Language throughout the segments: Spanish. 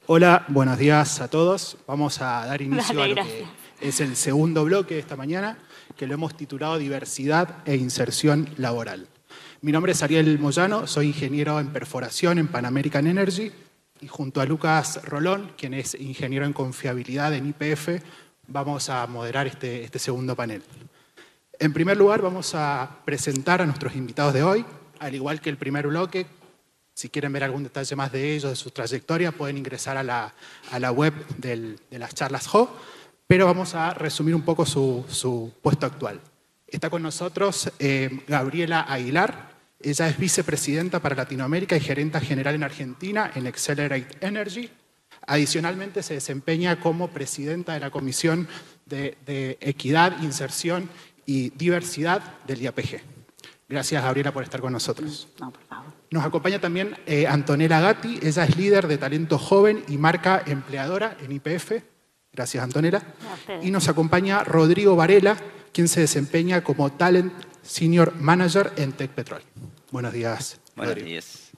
Hola, buenos días a todos. Vamos a dar inicio a lo que es el segundo bloque de esta mañana, que lo hemos titulado Diversidad e Inserción Laboral. Mi nombre es Ariel Moyano, soy ingeniero en perforación en Pan American Energy y junto a Lucas Rolón, quien es ingeniero en confiabilidad en YPF, vamos a moderar este segundo panel. En primer lugar, vamos a presentar a nuestros invitados de hoy, al igual que el primer bloque. Si quieren ver algún detalle más de ellos, de su trayectoria, pueden ingresar a la web de las charlas JO, pero vamos a resumir un poco su puesto actual. Está con nosotros Gabriela Aguilar. Ella es vicepresidenta para Latinoamérica y gerenta general en Argentina en Accelerate Energy. Adicionalmente, se desempeña como presidenta de la Comisión de Equidad, Inserción y Diversidad del IAPG. Gracias, Gabriela, por estar con nosotros. No, por favor. Nos acompaña también Antonella Gatti. Ella es líder de talento joven y marca empleadora en YPF. Gracias, Antonella. Y nos acompaña Rodrigo Varela, quien se desempeña como Talent Senior Manager en Tecpetrol. Buenos días, Buenos Rodrigo. días.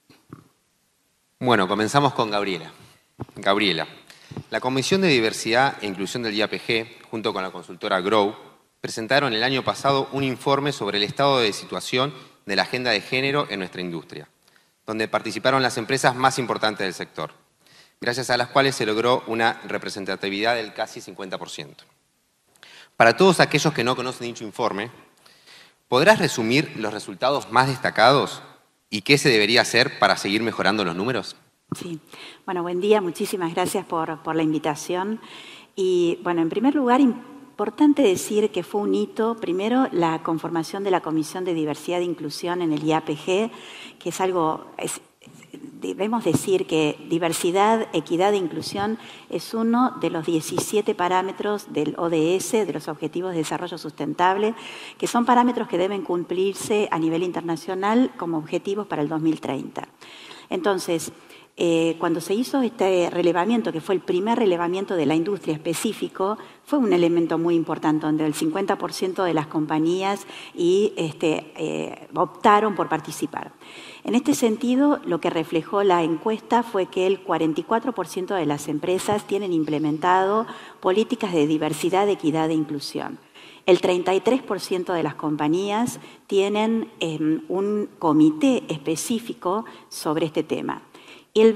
Bueno, comenzamos con Gabriela. Gabriela, la Comisión de Diversidad e Inclusión del IAPG, junto con la consultora Grow, presentaron el año pasado un informe sobre el estado de situación de la agenda de género en nuestra industria, donde participaron las empresas más importantes del sector, gracias a las cuales se logró una representatividad del casi 50%. Para todos aquellos que no conocen dicho informe, ¿podrás resumir los resultados más destacados y qué se debería hacer para seguir mejorando los números? Sí. Bueno, buen día. Muchísimas gracias por la invitación. Y, bueno, en primer lugar, importante decir que fue un hito, primero, la conformación de la Comisión de Diversidad e Inclusión en el IAPG, que es algo, debemos decir que diversidad, equidad e inclusión es uno de los 17 parámetros del ODS, de los Objetivos de Desarrollo Sustentable, que son parámetros que deben cumplirse a nivel internacional como objetivos para el 2030. Entonces, cuando se hizo este relevamiento, que fue el primer relevamiento de la industria específico, fue un elemento muy importante, donde el 50% de las compañías optaron por participar. En este sentido, lo que reflejó la encuesta fue que el 44% de las empresas tienen implementado políticas de diversidad, equidad e inclusión. El 33% de las compañías tienen un comité específico sobre este tema. El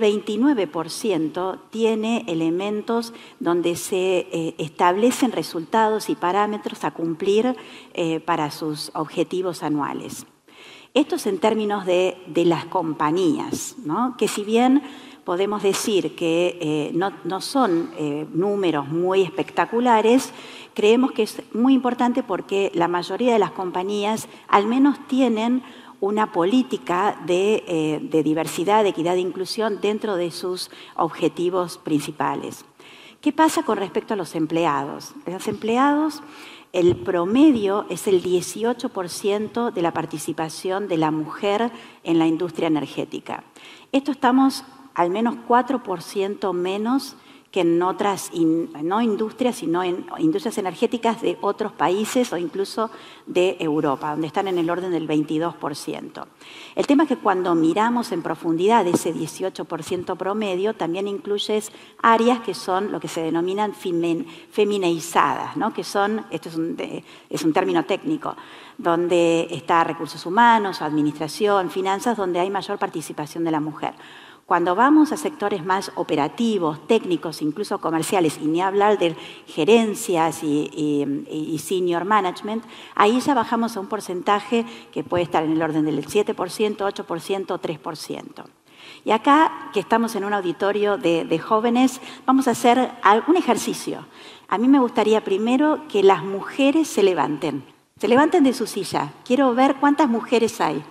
29% tiene elementos donde se establecen resultados y parámetros a cumplir para sus objetivos anuales. Esto es en términos de las compañías, ¿no? Que si bien podemos decir que no son números muy espectaculares, creemos que es muy importante porque la mayoría de las compañías al menos tienen una política de diversidad, de equidad e inclusión dentro de sus objetivos principales. ¿Qué pasa con respecto a los empleados? Los empleados, el promedio es el 18% de la participación de la mujer en la industria energética. Esto estamos al menos 4% menos que en otras, no industrias, sino en industrias energéticas de otros países o incluso de Europa, donde están en el orden del 22%. El tema es que cuando miramos en profundidad ese 18% promedio, también incluye áreas que son lo que se denominan femineizadas, ¿no? Que son, esto es un término técnico, donde está recursos humanos, administración, finanzas, donde hay mayor participación de la mujer. Cuando vamos a sectores más operativos, técnicos, incluso comerciales, y ni hablar de gerencias y senior management, ahí ya bajamos a un porcentaje que puede estar en el orden del 7%, 8% o 3%. Y acá, que estamos en un auditorio de jóvenes, vamos a hacer algún ejercicio. A mí me gustaría primero que las mujeres se levanten de su silla. Quiero ver cuántas mujeres hay,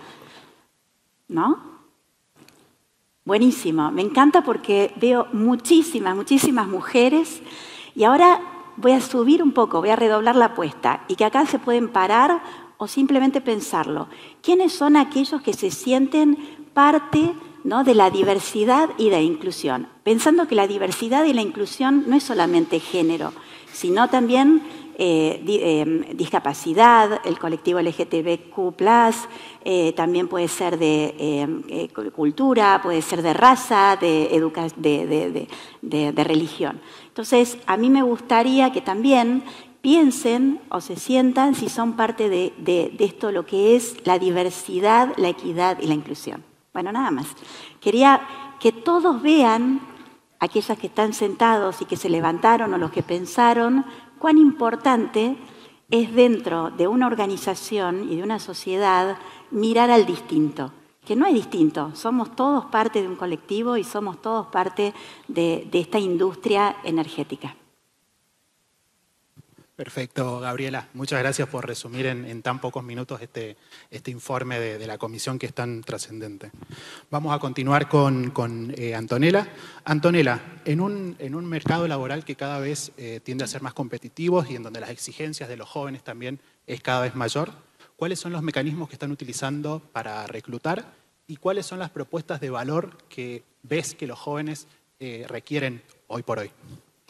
¿no? Buenísimo, me encanta porque veo muchísimas mujeres y ahora voy a subir un poco, voy a redoblar la apuesta y que acá se pueden parar o simplemente pensarlo. ¿Quiénes son aquellos que se sienten parte, ¿no?, de la diversidad y de la inclusión? Pensando que la diversidad y la inclusión no es solamente género, sino también discapacidad, el colectivo LGTBQ+, también puede ser de cultura, puede ser de raza, de religión. Entonces, a mí me gustaría que también piensen o se sientan si son parte de esto, lo que es la diversidad, la equidad y la inclusión. Bueno, nada más. Quería que todos vean, aquellas que están sentados y que se levantaron o los que pensaron, cuán importante es dentro de una organización y de una sociedad mirar al distinto. Que no es distinto, somos todos parte de un colectivo y somos todos parte de esta industria energética. Perfecto, Gabriela. Muchas gracias por resumir en tan pocos minutos este informe de la comisión que es tan trascendente. Vamos a continuar con Antonella. Antonella, en un mercado laboral que cada vez tiende a ser más competitivo y en donde las exigencias de los jóvenes también es cada vez mayor, ¿cuáles son los mecanismos que están utilizando para reclutar y cuáles son las propuestas de valor que ves que los jóvenes requieren hoy por hoy?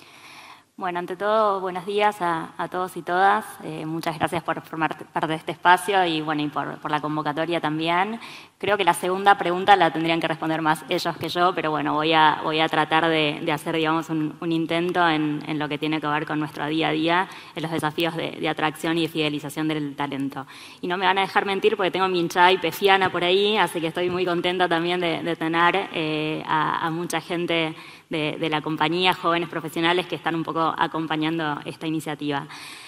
Bueno, ante todo, buenos días a todos y todas. Muchas gracias por formar parte de este espacio y, bueno, y por la convocatoria también. Creo que la segunda pregunta la tendrían que responder más ellos que yo, pero bueno, voy a tratar de hacer, digamos, un intento en lo que tiene que ver con nuestro día a día, en los desafíos de atracción y de fidelización del talento. Y no me van a dejar mentir porque tengo mi hinchada y pefiana por ahí, así que estoy muy contenta también de tener a mucha gente de la compañía, jóvenes profesionales que están un poco acompañando esta iniciativa.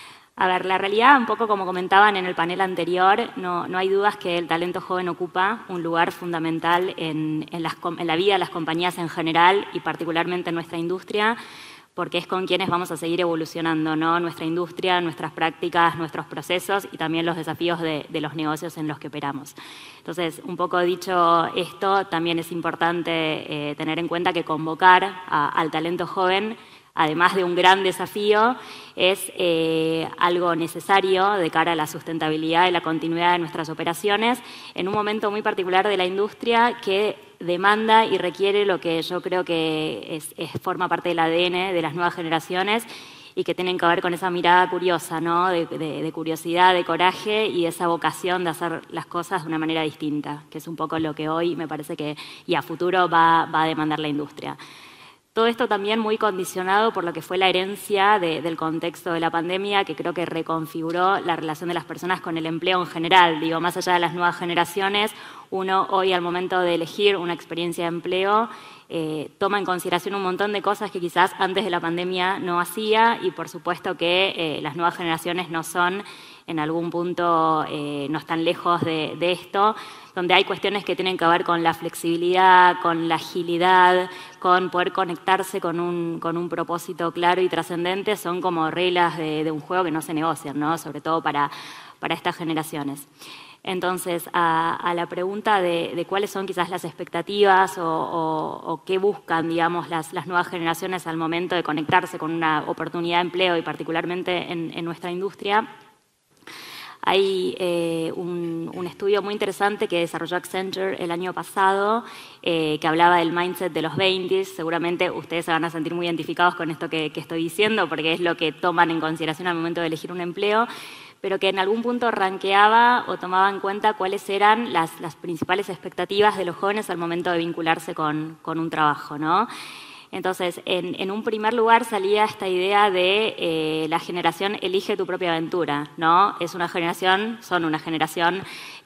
A ver, la realidad, un poco como comentaban en el panel anterior, no hay dudas que el talento joven ocupa un lugar fundamental en la vida de las compañías en general y particularmente en nuestra industria, porque es con quienes vamos a seguir evolucionando, ¿no? Nuestra industria, nuestras prácticas, nuestros procesos y también los desafíos de los negocios en los que operamos. Entonces, un poco dicho esto, también es importante tener en cuenta que convocar al talento joven, además de un gran desafío, es algo necesario de cara a la sustentabilidad y la continuidad de nuestras operaciones en un momento muy particular de la industria que demanda y requiere lo que yo creo que forma parte del ADN de las nuevas generaciones y que tienen que ver con esa mirada curiosa, ¿no? de curiosidad, de coraje y esa vocación de hacer las cosas de una manera distinta, que es un poco lo que hoy me parece que y a futuro va a demandar la industria. Todo esto también muy condicionado por lo que fue la herencia del contexto de la pandemia, que creo que reconfiguró la relación de las personas con el empleo en general. Digo, más allá de las nuevas generaciones, uno hoy al momento de elegir una experiencia de empleo toma en consideración un montón de cosas que quizás antes de la pandemia no hacía y por supuesto que las nuevas generaciones no son en algún punto no están lejos de esto, donde hay cuestiones que tienen que ver con la flexibilidad, con la agilidad, con poder conectarse con un propósito claro y trascendente, son como reglas de un juego que no se negocian, ¿no? Sobre todo para estas generaciones. Entonces, a la pregunta de cuáles son quizás las expectativas o qué buscan, digamos, las nuevas generaciones al momento de conectarse con una oportunidad de empleo y particularmente en nuestra industria, hay un estudio muy interesante que desarrolló Accenture el año pasado que hablaba del mindset de los 20s. Seguramente ustedes se van a sentir muy identificados con esto que estoy diciendo porque es lo que toman en consideración al momento de elegir un empleo, pero que en algún punto ranqueaba o tomaba en cuenta cuáles eran las principales expectativas de los jóvenes al momento de vincularse con un trabajo, ¿no? Entonces, en un primer lugar salía esta idea de la generación elige tu propia aventura, ¿no? Son una generación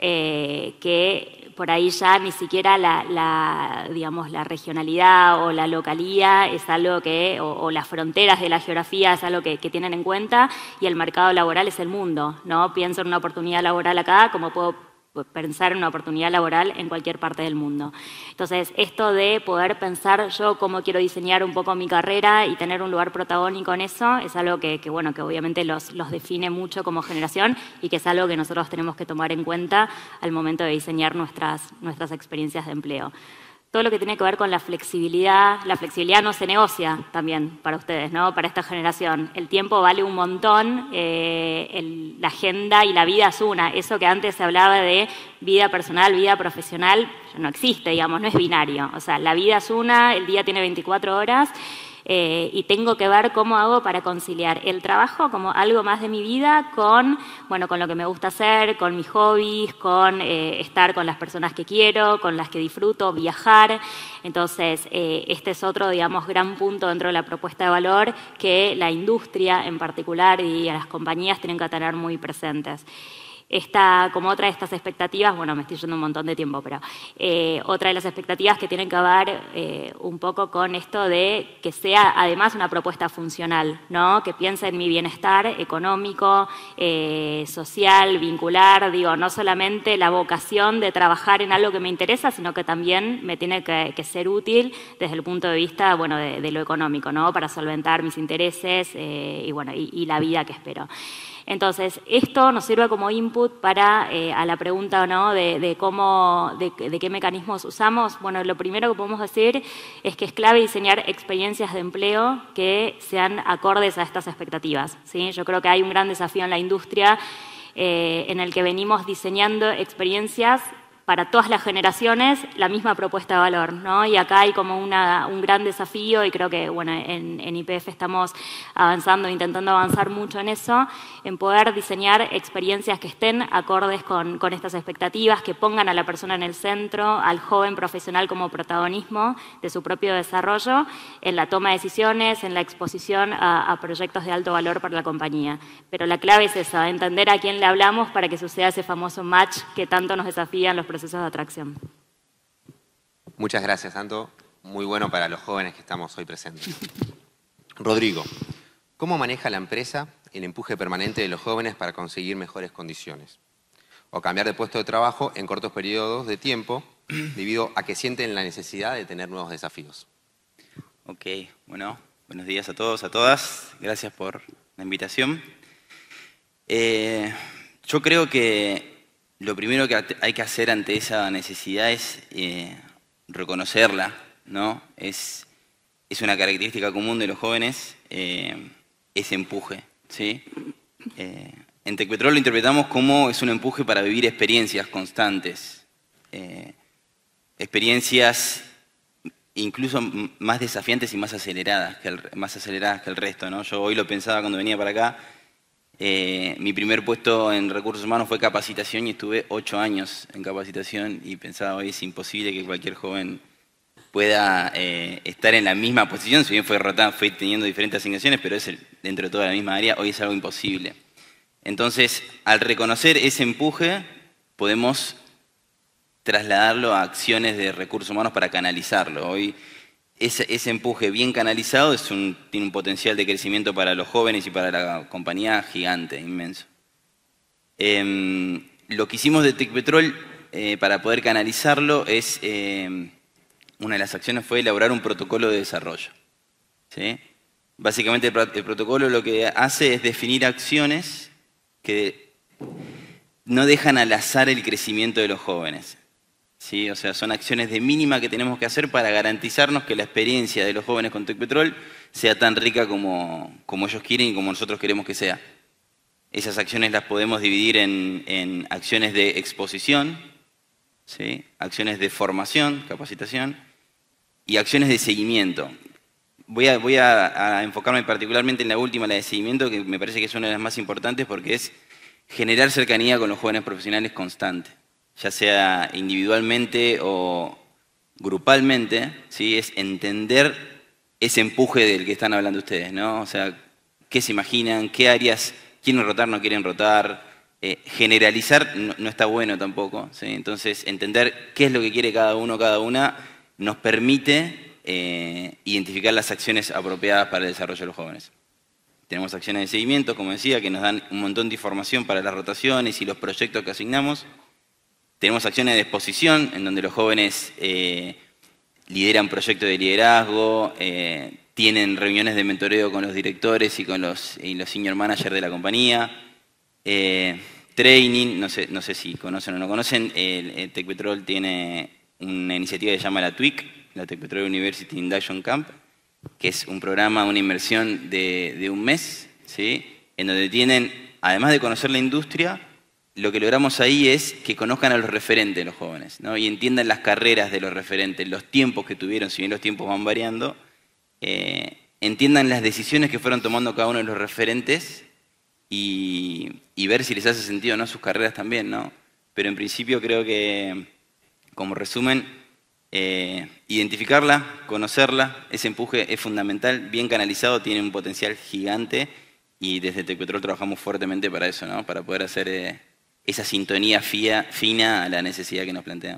que por ahí ya ni siquiera digamos, la regionalidad o la localía es algo o las fronteras de la geografía es algo que tienen en cuenta y el mercado laboral es el mundo, ¿no? Pienso en una oportunidad laboral acá, como puedo pensar en una oportunidad laboral en cualquier parte del mundo. Entonces, esto de poder pensar yo cómo quiero diseñar un poco mi carrera y tener un lugar protagónico en eso es algo que obviamente los define mucho como generación y que es algo que nosotros tenemos que tomar en cuenta al momento de diseñar nuestras experiencias de empleo. Todo lo que tiene que ver con la flexibilidad no se negocia también para ustedes, ¿no? Para esta generación. El tiempo vale un montón, la agenda y la vida es una. Eso que antes se hablaba de vida personal, vida profesional, no existe, digamos, no es binario. O sea, la vida es una, el día tiene 24 horas. y tengo que ver cómo hago para conciliar el trabajo como algo más de mi vida con, bueno, con lo que me gusta hacer, con mis hobbies, con estar con las personas que quiero, con las que disfruto, viajar. Entonces, este es otro, digamos, gran punto dentro de la propuesta de valor que la industria en particular y las compañías tienen que tener muy presentes. Como otra de estas expectativas, bueno, me estoy yendo un montón de tiempo, pero otra de las expectativas que tienen que ver un poco con esto de que sea además una propuesta funcional, ¿no? Que piense en mi bienestar económico, social, vincular, digo, no solamente la vocación de trabajar en algo que me interesa, sino que también me tiene que ser útil desde el punto de vista, bueno, de lo económico, ¿no? Para solventar mis intereses y, bueno, y la vida que espero. Entonces, esto nos sirve como input para a la pregunta, ¿no? de qué mecanismos usamos. Bueno, lo primero que podemos decir es que es clave diseñar experiencias de empleo que sean acordes a estas expectativas, ¿sí? Yo creo que hay un gran desafío en la industria en el que venimos diseñando experiencias para todas las generaciones la misma propuesta de valor, ¿no? Y acá hay como un gran desafío y creo que, bueno, en YPF estamos avanzando, intentando avanzar mucho en eso, en poder diseñar experiencias que estén acordes con estas expectativas, que pongan a la persona en el centro, al joven profesional como protagonismo de su propio desarrollo, en la toma de decisiones, en la exposición a proyectos de alto valor para la compañía. Pero la clave es esa, entender a quién le hablamos para que suceda ese famoso match que tanto nos desafían los procesos de atracción. Muchas gracias, Anto. Muy bueno para los jóvenes que estamos hoy presentes. Rodrigo, ¿cómo maneja la empresa el empuje permanente de los jóvenes para conseguir mejores condiciones? O cambiar de puesto de trabajo en cortos periodos de tiempo debido a que sienten la necesidad de tener nuevos desafíos. Ok, bueno, buenos días a todos, a todas. Gracias por la invitación. Yo creo que lo primero que hay que hacer ante esa necesidad es reconocerla, ¿no? Es una característica común de los jóvenes, ese empuje, ¿sí? En Tecpetrol lo interpretamos como es un empuje para vivir experiencias constantes, experiencias incluso más desafiantes y más aceleradas que el resto, ¿no? Yo hoy lo pensaba cuando venía para acá. Mi primer puesto en recursos humanos fue capacitación y estuve 8 años en capacitación y pensaba hoy es imposible que cualquier joven pueda estar en la misma posición, si bien fue teniendo diferentes asignaciones, pero es dentro de toda la misma área, hoy es algo imposible. Entonces, al reconocer ese empuje, podemos trasladarlo a acciones de recursos humanos para canalizarlo. Hoy ese empuje bien canalizado tiene un potencial de crecimiento para los jóvenes y para la compañía gigante, inmenso. Lo que hicimos de Tecpetrol para poder canalizarlo es, una de las acciones fue elaborar un protocolo de desarrollo, ¿sí? Básicamente el protocolo lo que hace es definir acciones que no dejan al azar el crecimiento de los jóvenes. ¿Sí? O sea, son acciones de mínima que tenemos que hacer para garantizarnos que la experiencia de los jóvenes con Tecpetrol sea tan rica como ellos quieren y como nosotros queremos que sea. Esas acciones las podemos dividir en acciones de exposición, ¿sí? Acciones de formación, capacitación y acciones de seguimiento. Voy a enfocarme particularmente en la última, la de seguimiento, que me parece que es una de las más importantes porque es generar cercanía con los jóvenes profesionales constante, ya sea individualmente o grupalmente, ¿sí? Es entender ese empuje del que están hablando ustedes, ¿no? O sea, qué se imaginan, qué áreas quieren rotar, no quieren rotar. Generalizar no está bueno tampoco, ¿sí? Entonces, entender qué es lo que quiere cada uno, cada una, nos permite identificar las acciones apropiadas para el desarrollo de los jóvenes. Tenemos acciones de seguimiento, como decía, que nos dan un montón de información para las rotaciones y los proyectos que asignamos. Tenemos acciones de exposición, en donde los jóvenes lideran proyectos de liderazgo, tienen reuniones de mentoreo con los directores y con los senior managers de la compañía. Training, no sé si conocen o no conocen, Tecpetrol tiene una iniciativa que se llama la TWIC, la Tecpetrol University Induction Camp, que es un programa, una inmersión de un mes, ¿sí? En donde tienen, además de conocer la industria, lo que logramos ahí es que conozcan a los referentes de los jóvenes, ¿no? Y entiendan las carreras de los referentes, los tiempos que tuvieron, si bien los tiempos van variando, entiendan las decisiones que fueron tomando cada uno de los referentes y ver si les hace sentido o no sus carreras también, ¿no? Pero en principio creo que, como resumen, identificarla, conocerla, ese empuje es fundamental, bien canalizado, tiene un potencial gigante y desde Tecpetrol trabajamos fuertemente para eso, ¿no? Para poder hacer esa sintonía fina a la necesidad que nos plantean.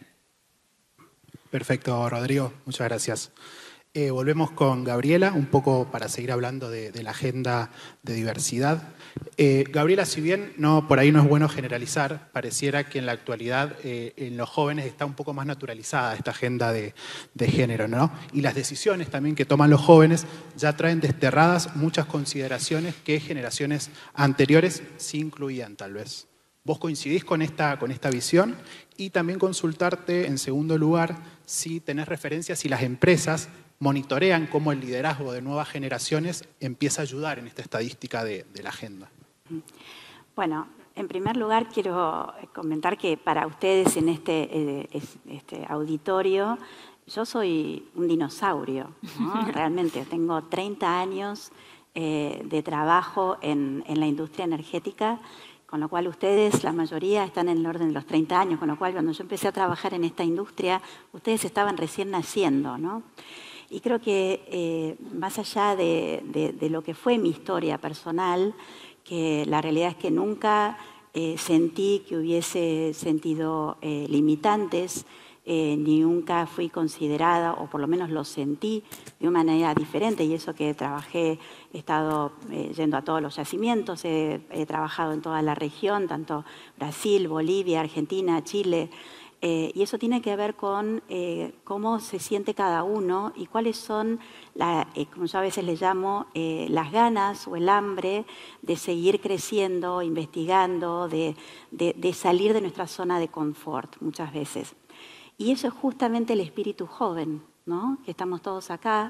Perfecto, Rodrigo. Muchas gracias. Volvemos con Gabriela, un poco para seguir hablando de la agenda de diversidad. Gabriela, si bien por ahí no es bueno generalizar, pareciera que en la actualidad en los jóvenes está un poco más naturalizada esta agenda de género, ¿no? Y las decisiones también que toman los jóvenes ya traen desterradas muchas consideraciones que generaciones anteriores sí incluían, tal vez. ¿Vos coincidís con esta visión? Y también consultarte, en segundo lugar, si tenés referencias, si las empresas monitorean cómo el liderazgo de nuevas generaciones empieza a ayudar en esta estadística de la agenda. Bueno, en primer lugar quiero comentar que para ustedes en este auditorio yo soy un dinosaurio, ¿no? Realmente tengo 30 años de trabajo en la industria energética, con lo cual ustedes, la mayoría, están en el orden de los 30 años, con lo cual cuando yo empecé a trabajar en esta industria, ustedes estaban recién naciendo, ¿no? Y creo que más allá de lo que fue mi historia personal, que la realidad es que nunca sentí que hubiese sentido limitantes, ni nunca fui considerada, o por lo menos lo sentí de una manera diferente, y eso que trabajé, he estado yendo a todos los yacimientos, he trabajado en toda la región, tanto Brasil, Bolivia, Argentina, Chile, y eso tiene que ver con cómo se siente cada uno y cuáles son, como yo a veces le llamo, las ganas o el hambre de seguir creciendo, investigando, de salir de nuestra zona de confort muchas veces. Y eso es justamente el espíritu joven, ¿no? Que estamos todos acá,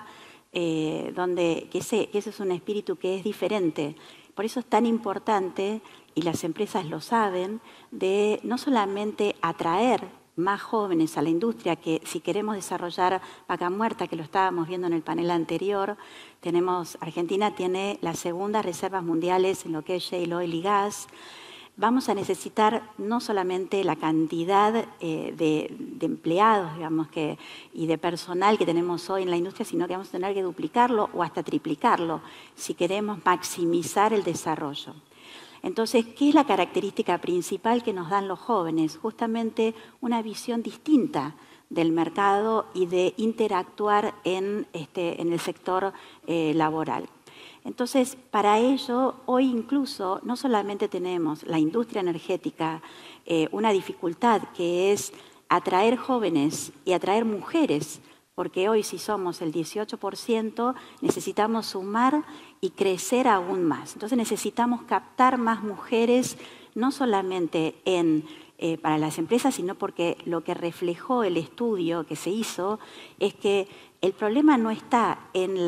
que ese es un espíritu que es diferente. Por eso es tan importante, y las empresas lo saben, de no solamente atraer más jóvenes a la industria, que si queremos desarrollar Vaca Muerta, que lo estábamos viendo en el panel anterior, Argentina tiene las segundas reservas mundiales en lo que es shale oil y gas. Vamos a necesitar no solamente la cantidad de empleados, digamos, y de personal que tenemos hoy en la industria, sino que vamos a tener que duplicarlo o hasta triplicarlo si queremos maximizar el desarrollo. Entonces, ¿qué es la característica principal que nos dan los jóvenes? Justamente una visión distinta del mercado y de interactuar en el sector laboral. Entonces, para ello, hoy incluso no solamente tenemos la industria energética, una dificultad que es atraer jóvenes y atraer mujeres, porque hoy si somos el 18%, necesitamos sumar y crecer aún más. Entonces necesitamos captar más mujeres, no solamente para las empresas, sino porque lo que reflejó el estudio que se hizo es que el problema no está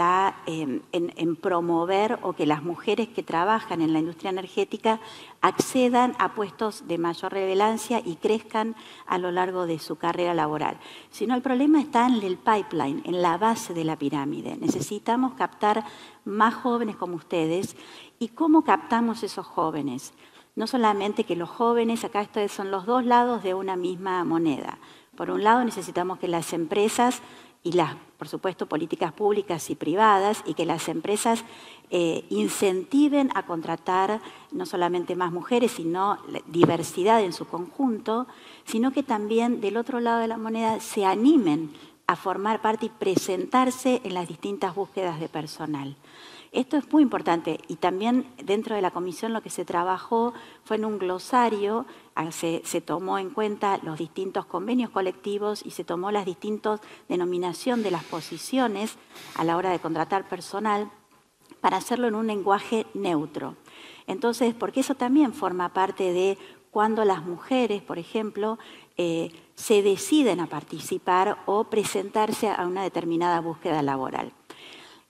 en promover o que las mujeres que trabajan en la industria energética accedan a puestos de mayor relevancia y crezcan a lo largo de su carrera laboral, sino el problema está en el pipeline, en la base de la pirámide. Necesitamos captar más jóvenes como ustedes. ¿Y cómo captamos esos jóvenes? No solamente que los jóvenes, acá estos son los dos lados de una misma moneda. Por un lado necesitamos que las empresas y por supuesto, políticas públicas y privadas, y que las empresas incentiven a contratar no solamente más mujeres, sino diversidad en su conjunto, sino que también del otro lado de la moneda se animen a formar parte y presentarse en las distintas búsquedas de personal. Esto es muy importante y también dentro de la comisión lo que se trabajó fue en un glosario, se tomó en cuenta los distintos convenios colectivos y se tomó las distintas denominaciones de las posiciones a la hora de contratar personal para hacerlo en un lenguaje neutro. Entonces, porque eso también forma parte de cuando las mujeres, por ejemplo, se deciden a participar o presentarse a una determinada búsqueda laboral.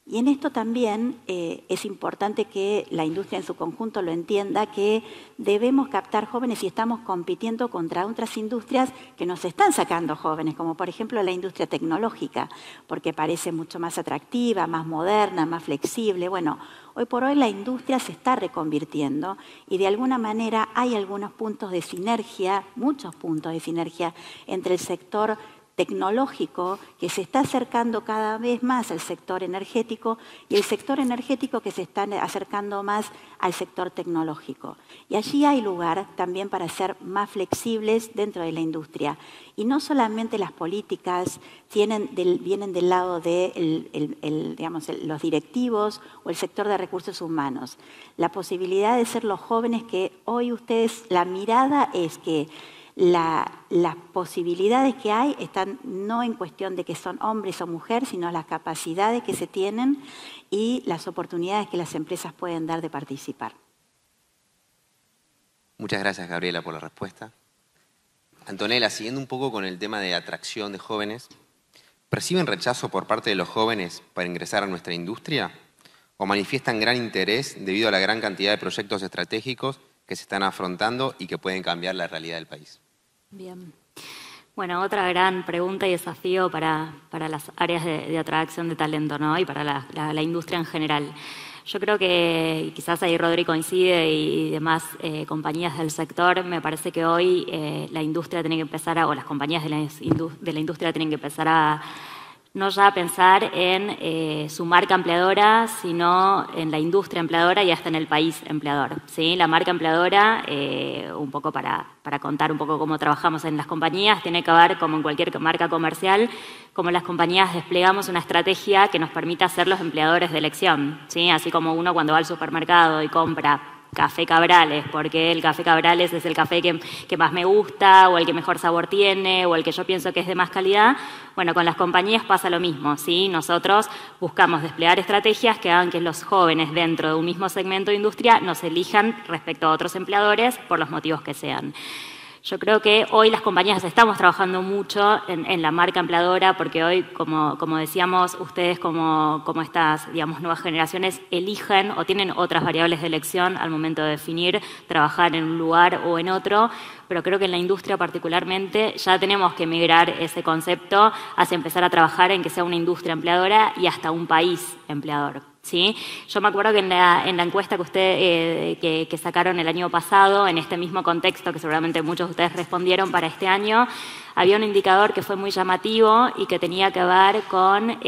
Y en esto también es importante que la industria en su conjunto lo entienda, que debemos captar jóvenes y estamos compitiendo contra otras industrias que nos están sacando jóvenes, como por ejemplo la industria tecnológica, porque parece mucho más atractiva, más moderna, más flexible. Bueno, hoy por hoy la industria se está reconvirtiendo y de alguna manera hay algunos puntos de sinergia, muchos puntos de sinergia entre el sector tecnológico que se está acercando cada vez más al sector energético y el sector energético que se está acercando más al sector tecnológico. Y allí hay lugar también para ser más flexibles dentro de la industria. Y no solamente las políticas vienen del lado de los directivos o el sector de recursos humanos. La posibilidad de ser los jóvenes que hoy ustedes, la mirada es que las posibilidades que hay están no en cuestión de que son hombres o mujeres, sino las capacidades que se tienen y las oportunidades que las empresas pueden dar de participar. Muchas gracias, Gabriela, por la respuesta. Antonella, siguiendo un poco con el tema de atracción de jóvenes, ¿perciben rechazo por parte de los jóvenes para ingresar a nuestra industria? ¿O manifiestan gran interés debido a la gran cantidad de proyectos estratégicos que se están afrontando y que pueden cambiar la realidad del país? Bien. Bueno, otra gran pregunta y desafío para las áreas de atracción de talento, ¿no? Y para la industria en general. Yo creo que quizás ahí Rodri coincide y demás compañías del sector. Me parece que hoy la industria tiene que empezar o las compañías de la industria tienen que empezar a no ya pensar en su marca empleadora, sino en la industria empleadora y hasta en el país empleador, ¿sí? La marca empleadora, un poco para contar un poco cómo trabajamos en las compañías, tiene que ver, como en cualquier marca comercial, como las compañías desplegamos una estrategia que nos permita ser los empleadores de elección, ¿sí? Así como uno cuando va al supermercado y compra Café Cabrales, porque el Café Cabrales es el café que más me gusta, o el que mejor sabor tiene, o el que yo pienso que es de más calidad. Bueno, con las compañías pasa lo mismo, ¿sí? Nosotros buscamos desplegar estrategias que hagan que los jóvenes dentro de un mismo segmento de industria nos elijan respecto a otros empleadores por los motivos que sean. Yo creo que hoy las compañías estamos trabajando mucho en la marca empleadora porque hoy, como decíamos, ustedes como estas, digamos, nuevas generaciones eligen o tienen otras variables de elección al momento de definir trabajar en un lugar o en otro, pero creo que en la industria particularmente ya tenemos que migrar ese concepto hacia empezar a trabajar en que sea una industria empleadora y hasta un país empleador. ¿Sí? Yo me acuerdo que en la encuesta que sacaron el año pasado, en este mismo contexto que seguramente muchos de ustedes respondieron para este año, había un indicador que fue muy llamativo y que tenía que ver con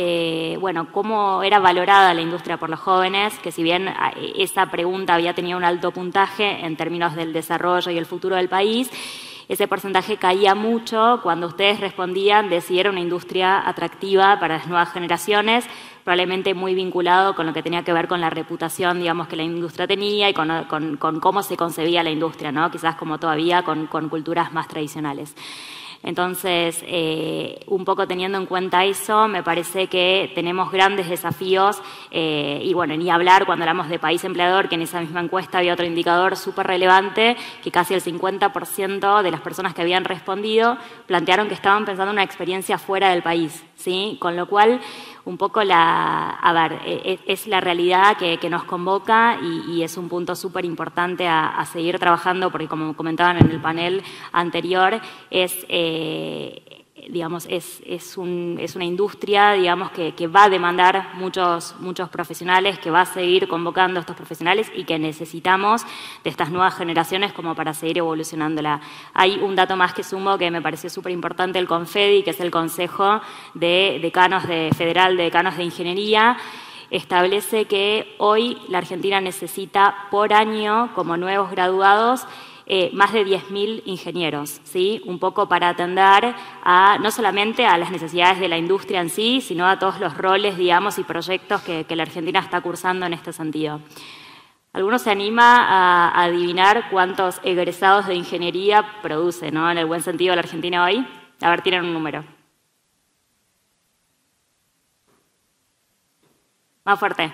cómo era valorada la industria por los jóvenes, que si bien esa pregunta había tenido un alto puntaje en términos del desarrollo y el futuro del país, ese porcentaje caía mucho cuando ustedes respondían de si era una industria atractiva para las nuevas generaciones, probablemente muy vinculado con lo que tenía que ver con la reputación, digamos, que la industria tenía y con cómo se concebía la industria, ¿no? Quizás como todavía con culturas más tradicionales. Entonces, un poco teniendo en cuenta eso, me parece que tenemos grandes desafíos y bueno, ni hablar cuando hablamos de país empleador, que en esa misma encuesta había otro indicador súper relevante, que casi el 50% de las personas que habían respondido plantearon que estaban pensando en una experiencia fuera del país, ¿sí? Con lo cual, un poco es la realidad que nos convoca y es un punto súper importante a seguir trabajando porque, como comentaban en el panel anterior, es una industria, digamos, que va a demandar muchos profesionales, que va a seguir convocando a estos profesionales y que necesitamos de estas nuevas generaciones como para seguir evolucionándola. Hay un dato más que sumo que me pareció súper importante, el CONFEDI, que es el Consejo de Decanos Federal de Decanos de Ingeniería, establece que hoy la Argentina necesita por año, como nuevos graduados, más de 10.000 ingenieros, ¿sí? Un poco para atender no solamente a las necesidades de la industria en sí, sino a todos los roles, digamos, y proyectos que la Argentina está cursando en este sentido. ¿Alguno se anima a adivinar cuántos egresados de ingeniería produce, ¿no? En el buen sentido, la Argentina hoy? A ver, tienen un número. Más fuerte.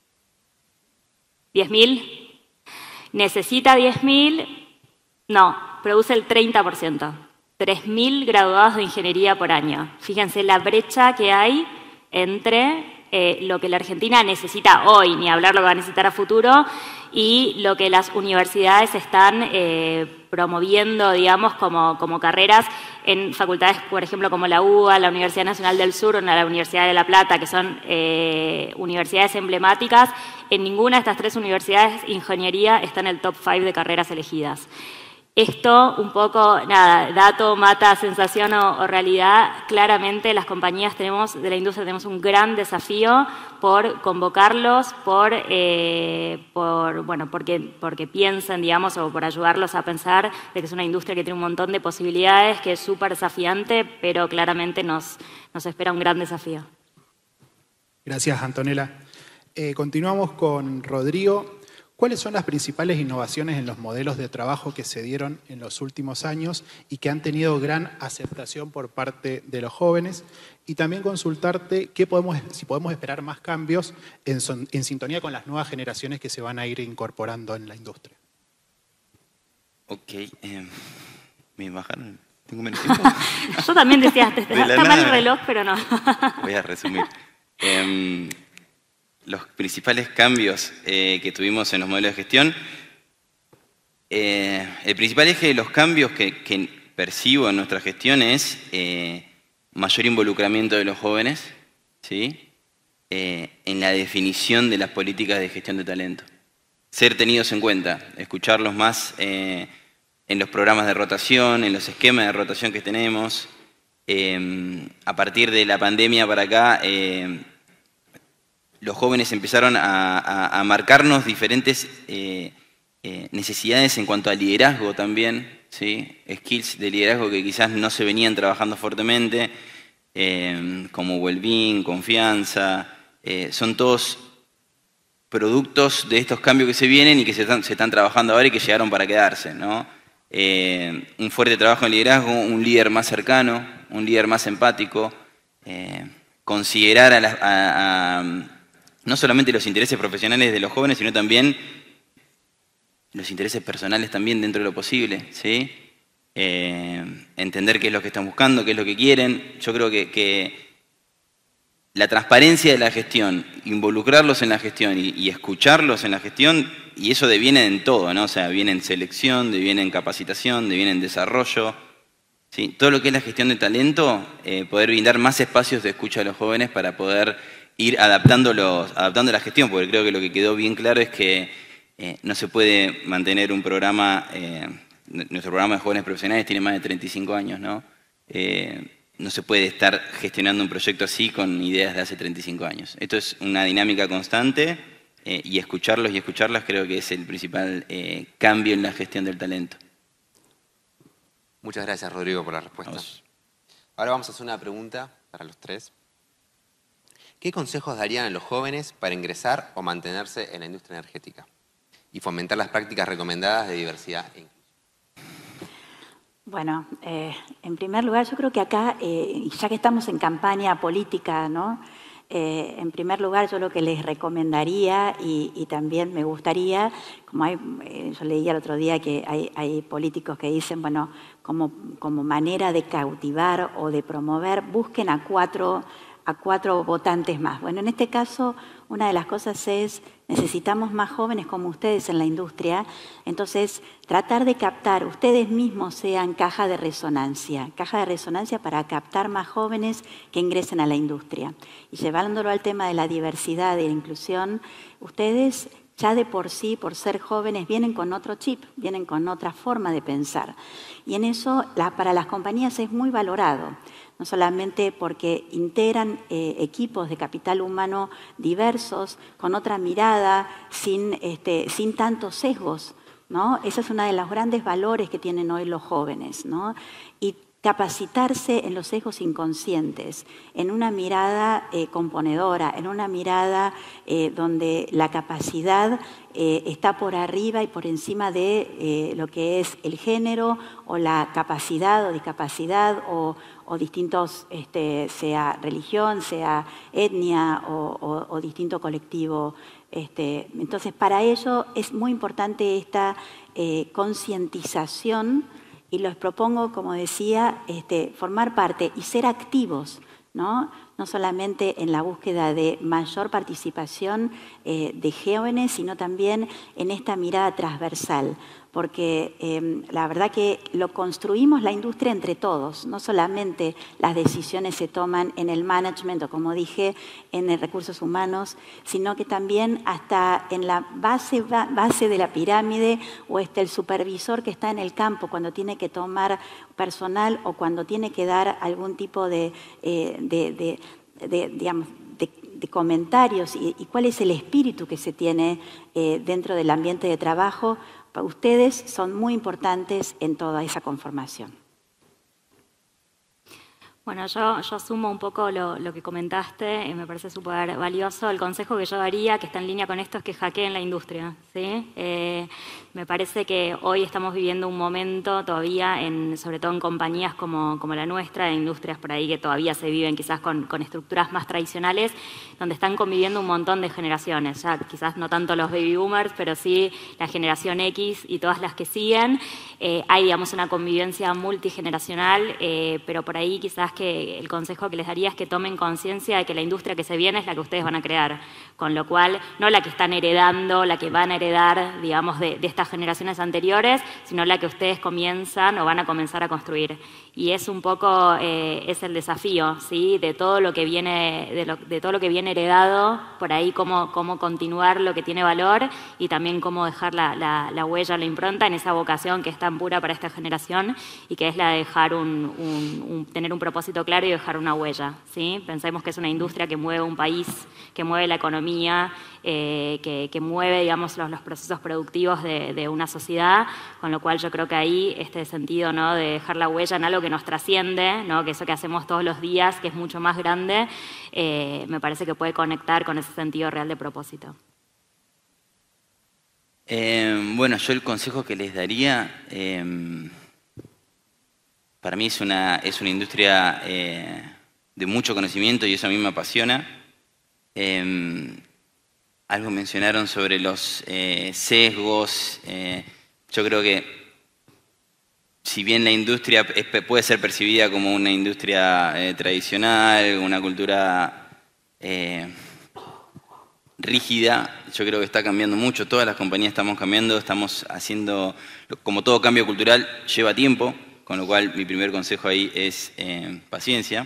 ¿10.000? ¿Necesita 10.000? No, produce el 30%. 3.000 graduados de ingeniería por año. Fíjense la brecha que hay entre lo que la Argentina necesita hoy, ni hablar lo que va a necesitar a futuro, y lo que las universidades están promoviendo, digamos, como carreras en facultades, por ejemplo, como la UBA, la Universidad Nacional del Sur o la Universidad de La Plata, que son universidades emblemáticas. En ninguna de estas tres universidades, ingeniería está en el top 5 de carreras elegidas. Esto, un poco, nada, dato mata sensación o realidad. Claramente las compañías de la industria tenemos un gran desafío por convocarlos, porque piensen, digamos, o por ayudarlos a pensar de que es una industria que tiene un montón de posibilidades, que es súper desafiante, pero claramente nos espera un gran desafío. Gracias, Antonella. Continuamos con Rodrigo. ¿Cuáles son las principales innovaciones en los modelos de trabajo que se dieron en los últimos años y que han tenido gran aceptación por parte de los jóvenes? Y también consultarte si podemos esperar más cambios en sintonía con las nuevas generaciones que se van a ir incorporando en la industria. Ok. ¿Me bajaron? ¿Tengo menos tiempo? Yo también decía, está mal el reloj, pero no. Voy a resumir. Los principales cambios que tuvimos en los modelos de gestión, el principal eje de los cambios que percibo en nuestra gestión es mayor involucramiento de los jóvenes, ¿sí? En la definición de las políticas de gestión de talento. Ser tenidos en cuenta, escucharlos más en los programas de rotación, en los esquemas de rotación que tenemos. A partir de la pandemia para acá, los jóvenes empezaron a marcarnos diferentes necesidades en cuanto a liderazgo también, ¿sí? Skills de liderazgo que quizás no se venían trabajando fuertemente, como well-being, confianza, son todos productos de estos cambios que se vienen y que se están trabajando ahora y que llegaron para quedarse, ¿no? Un fuerte trabajo en liderazgo, un líder más cercano, un líder más empático, considerar no solamente los intereses profesionales de los jóvenes, sino también los intereses personales también dentro de lo posible, ¿sí? Entender qué es lo que están buscando, qué es lo que quieren. Yo creo que la transparencia de la gestión, involucrarlos en la gestión y escucharlos en la gestión, y eso deviene en todo, ¿no? O sea, viene en selección, deviene en capacitación, deviene en desarrollo, ¿sí? Todo lo que es la gestión de talento, poder brindar más espacios de escucha a los jóvenes para poder ir adaptando la gestión, porque creo que lo que quedó bien claro es que no se puede mantener un programa, nuestro programa de jóvenes profesionales tiene más de 35 años, ¿no? No se puede estar gestionando un proyecto así con ideas de hace 35 años. Esto es una dinámica constante y escucharlos y escucharlas creo que es el principal cambio en la gestión del talento. Muchas gracias, Rodrigo, por la respuesta. Ahora vamos a hacer una pregunta para los tres. ¿Qué consejos darían a los jóvenes para ingresar o mantenerse en la industria energética y fomentar las prácticas recomendadas de diversidad e inclusión? Bueno, en primer lugar, yo creo que acá, ya que estamos en campaña política, ¿no? En primer lugar, yo lo que les recomendaría y también me gustaría, yo leí el otro día que hay políticos que dicen, bueno, como manera de cautivar o de promover, busquen a cuatro votantes más. Bueno, en este caso, una de las cosas es, necesitamos más jóvenes como ustedes en la industria, entonces tratar de captar, ustedes mismos sean caja de resonancia para captar más jóvenes que ingresen a la industria. Y llevándolo al tema de la diversidad y la inclusión, ustedes ya de por sí, por ser jóvenes, vienen con otro chip, vienen con otra forma de pensar. Y en eso, para las compañías es muy valorado. No solamente porque integran equipos de capital humano diversos, con otra mirada, sin tantos sesgos, ¿no? Ese es uno de los grandes valores que tienen hoy los jóvenes, ¿no? Y capacitarse en los sesgos inconscientes, en una mirada componedora, en una mirada donde la capacidad está por arriba y por encima de lo que es el género o la capacidad o discapacidad o distintos, sea religión, sea etnia o distinto colectivo. Entonces, para ello es muy importante esta concientización. Y les propongo, como decía, formar parte y ser activos, ¿no? no solamente en la búsqueda de mayor participación de jóvenes, sino también en esta mirada transversal, porque la verdad que lo construimos la industria entre todos, no solamente las decisiones se toman en el management o, como dije, en el recursos humanos, sino que también hasta en la base de la pirámide o el supervisor que está en el campo cuando tiene que tomar personal o cuando tiene que dar algún tipo de comentarios y cuál es el espíritu que se tiene dentro del ambiente de trabajo. Ustedes son muy importantes en toda esa conformación. Bueno, yo sumo un poco lo que comentaste, me parece súper valioso. El consejo que yo daría, que está en línea con esto, es que hackeen la industria, ¿sí? Me parece que hoy estamos viviendo un momento todavía, sobre todo en compañías como la nuestra, en industrias por ahí que todavía se viven quizás con estructuras más tradicionales, donde están conviviendo un montón de generaciones, ya quizás no tanto los baby boomers, pero sí la generación X y todas las que siguen. Hay, digamos, una convivencia multigeneracional, pero por ahí quizás que el consejo que les daría es que tomen conciencia de que la industria que se viene es la que ustedes van a crear, con lo cual no la que están heredando, la que van a heredar, digamos, de estas generaciones anteriores, sino la que ustedes comienzan o van a comenzar a construir. Y es un poco es el desafío, ¿sí? De todo lo que viene de todo lo que viene heredado, por ahí cómo continuar lo que tiene valor y también cómo dejar la huella, la impronta en esa vocación que es tan pura para esta generación y que es la de dejar tener un propósito claro y dejar una huella, ¿sí? Pensemos que es una industria que mueve un país, que mueve la economía, que mueve, digamos, los procesos productivos de una sociedad, con lo cual yo creo que ahí este sentido, ¿no?, de dejar la huella en algo que nos trasciende, ¿no?, que eso que hacemos todos los días, que es mucho más grande, me parece que puede conectar con ese sentido real de propósito. Bueno, yo el consejo que les daría, para mí es una industria de mucho conocimiento y eso a mí me apasiona. Algo mencionaron sobre los sesgos. Yo creo que si bien la industria puede ser percibida como una industria tradicional, una cultura rígida, yo creo que está cambiando mucho. Todas las compañías estamos cambiando, estamos haciendo, como todo cambio cultural, lleva tiempo. Con lo cual, mi primer consejo ahí es paciencia.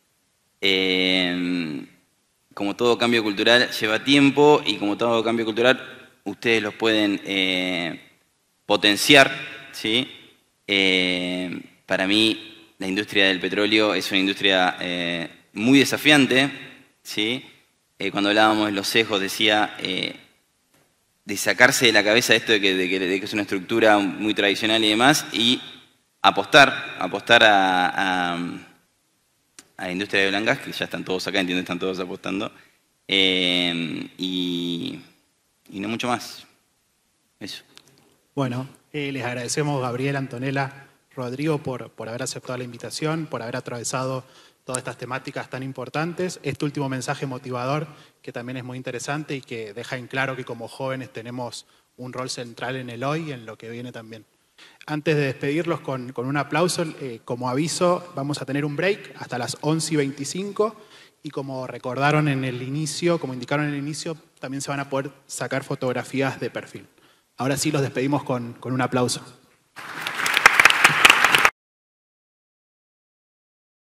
Como todo cambio cultural lleva tiempo y como todo cambio cultural, ustedes los pueden potenciar, ¿sí? Para mí, la industria del petróleo es una industria muy desafiante, ¿sí? Cuando hablábamos de los sesgos, decía de sacarse de la cabeza esto de que es una estructura muy tradicional y demás, y apostar a la industria de Blancas, que ya están todos acá, entiendo, están todos apostando, y no mucho más. Eso. Bueno, les agradecemos, Gabriel, Antonella, Rodrigo, por haber aceptado la invitación, por haber atravesado todas estas temáticas tan importantes. Este último mensaje motivador, que también es muy interesante y que deja en claro que como jóvenes tenemos un rol central en el hoy y en lo que viene también. Antes de despedirlos con un aplauso, como aviso, vamos a tener un break hasta las 11:25 y como recordaron en el inicio, como indicaron en el inicio, también se van a poder sacar fotografías de perfil. Ahora sí los despedimos con un aplauso.